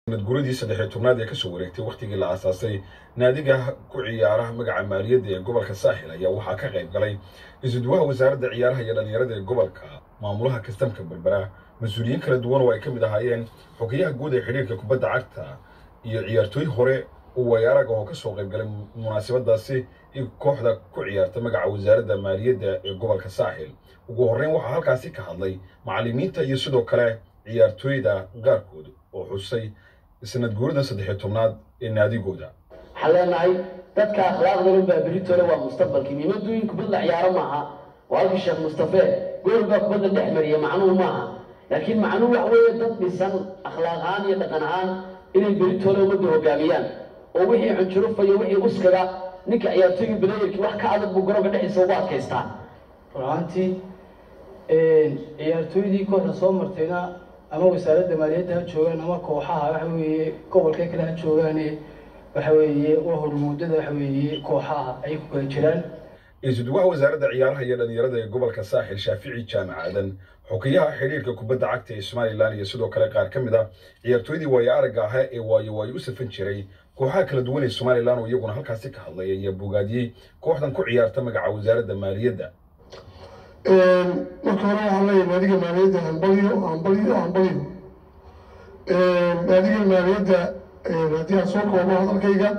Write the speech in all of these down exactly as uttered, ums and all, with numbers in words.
guuradii saddex iyo tobnaad ee ka soo wareegtay waqtigii la aasaasay naadiga ku ciyaaraha magaca maaliyadda ee gobolka Saaxil ayaa waxaa ka qayb galay isuduwaha wasaaradda ciyaaraha iyo dhalinyarada ee gobolka, maamulaha kastamka Berbera, mas'uuliyiin kala duwan oo ay ka mid ahaayeen xogayaha guud ee xiriirka kubadda cagta iyo ciyaartooy hore oo wayaaraga oo ka soo qayb galay munaasabadaasi in kooxda ku ciyaarta magaca wasaaradda maaliyadda ee gobolka Saaxil. ugu horreyn waxaa halkaasi ka hadlay macallimiinta iyo sidoo kale ciyaartooyda qaarkood oo xusay sanad guurada saddex iyo tobnaad ee naadigooda. xaleenahay dadka akhlaaqdooda baa beritoole waa mustaqbalkii nimadooyin kubadda ciyaaro maaha walaalkii sheekh mustafa goolka kubadda dhex mariya macnuhu maaha laakiin macnuhu wax weeye dad dhisan akhlaaq ahaan iyo dhaqan ahaan inay beritoole ummadda hogaamiyaan oo wixii xunjurufayo wixii uskaga ninka ciyaartooyga baleeyirkii wax ka adag buu garoonka dhexdiisa ugu adkaystaa. runtii ciyaartooydii kooxda soo martayna ama wasaaradda maaliyadda ha joogaan ama kooxaha waxa weeye gobolka kale ha joogaan waxa weeye waa hormuudada waxa weeye kooxaha ay ku kala jiraan. isuduwaha wasaaradda ciyaaraha iyo dhalinyarada ee gobolka Saaxil Shaafici Jaamac Aadan, xogayaha xiriirka kubadda cagta ee Somaliland iyo sidoo kale qaar ka mid ah ciyaartooydii wayaaraga ah ee waayo waayo u safan jiray kooxaha kala duwan ee Somaliland oo iyaguna halkaasi ka hadlay iyo bogaadiyay kooxdan ku ciyaarta magaca wasaaradda maaliyadda. marka hore waxaan leeyahay naadiga maaliyadda hambalyo hambalyo hambalyo naadiga maaliyadda haddii aan soo koobo hadalkayga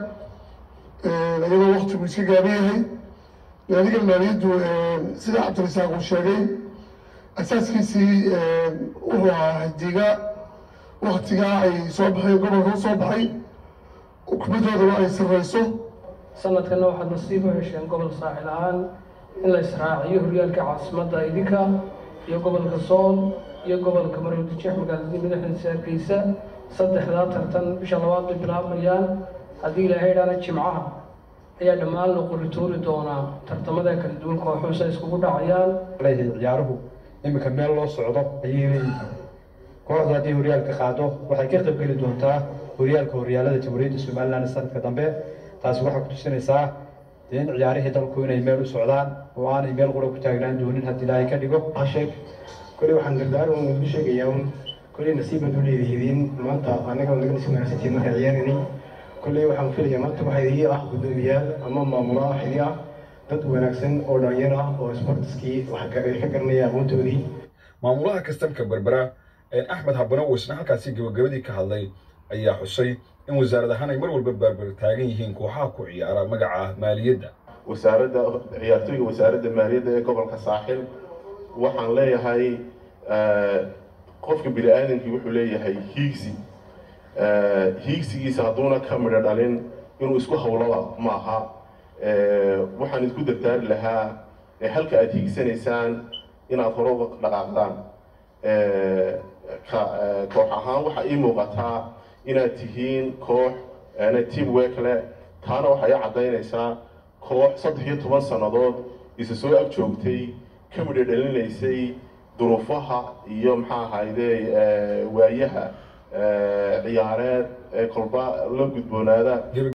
iyadoo waqtigu iska gaaban yahay naadiga maaliyaddu sida cabdirasaaq uu sheegay asaaskiisii wuxuu ahaa hadiga waqtigaa ay soo baxeen gobolka u soo baxay kubadoodaba ay sarreyso. sanadkana waxaad nasiib u hesheen gobol Saaxil ahaan in la israaciyo horyaalka caasimadda idinka iyo gobolka Sool iyo gobolka Maroodi Jeex magaalada madaxdiisa Hargeysa saddexda tartan bisha labaad bilaabayaan haddii ilaahay dhaana Jimcaha ayaa dhammaan la qoritoori doonaa tartamada kala duwan kooxuhu ay iskugu dhacayaan. ciyaaruhu imika meel loo socdo ayay leeyihiin. kooxda haddii horyaalka qaado waxay ka qayb geli doontaa horyaalka horyaalada Jamhuuriyadda Somaliland sanadka dambe. taasi waxay ku tusinaysaa in ciyaarihii dalku inay meel u socdaan oo aanay meel qura ku taagnaan doonin haddii ilaahay ka dhigo. sheeg kulli waxaan gargaar uun u sheegayaa un kulli nasiibad u leedihiin maanta anaga laga dhismaansitiin marka ciyaarinay kulli waxaan filayaa maanta waxa idii ah gudoomiyaal ama maamulaha xidhi ah dad wanaagsan oo dhalinyaro ah oo sportskii wax ka garanaya aqoontoodii. maamulaha kastamka Berbera Axmed Habano oo isna halkaasi gabagabadii ka hadlay ayaa xusay in wasaarad ahaan ay mar walba barbar taagan yihiin kooxaha ku ciyaara magaca maaliyadda. wasaaradda ciyaartooyga wasaaradda maaliyadda ee gobolka Saaxil waxaan leeyahay qofka bini'aadamkii wuxuu leeyahay hiigsi hiigsigiisa hadduuna ka midho dhalin inuu isku hawlaba ma aha. waxaan isku dardaari lahaa halka aad hiigsanaysaan inaad hore uga dhaqaaqdaan. koox ahaan waxaa ii muuqataa inaad tihiin koox team work leh. taana waxay caddaynaysaa koox saddex iyo toban sannadood isa soo ag joogtay ka midho dhalinaysay duruufaha iyo maxaa ahayde waayaha ciyaareed ee kolba la gudboonaada.